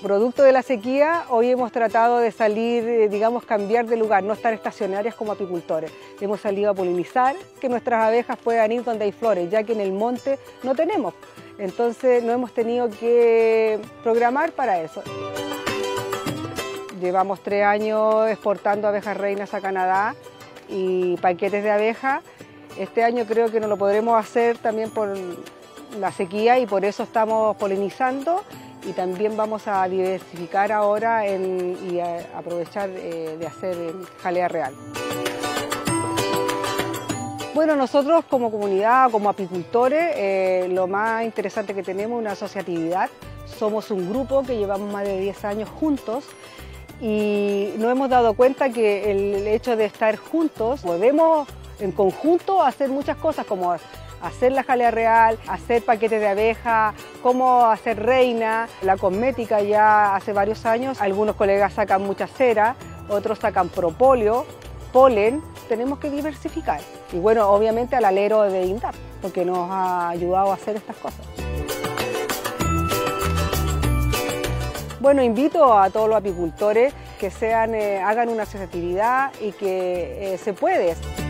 producto de la sequía, hoy hemos tratado de salir, digamos, cambiar de lugar, no estar estacionarias como apicultores. Hemos salido a polinizar, que nuestras abejas puedan ir donde hay flores, ya que en el monte no tenemos. Entonces no hemos tenido que programar para eso. Llevamos 3 años exportando abejas reinas a Canadá y paquetes de abejas. Este año creo que no lo podremos hacer también por la sequía y por eso estamos polinizando y también vamos a diversificar ahora y a aprovechar de hacer jalea real. Bueno, nosotros como comunidad, como apicultores, lo más interesante que tenemos es una asociatividad. Somos un grupo que llevamos más de 10 años juntos y nos hemos dado cuenta que el hecho de estar juntos podemos en conjunto hacer muchas cosas como hacer la jalea real, hacer paquetes de abeja, cómo hacer reina, la cosmética ya hace varios años. Algunos colegas sacan mucha cera, otros sacan propóleo, polen. Tenemos que diversificar. Y bueno, obviamente al alero de INDAP, porque nos ha ayudado a hacer estas cosas. Bueno, invito a todos los apicultores que hagan una asociatividad y que se puede.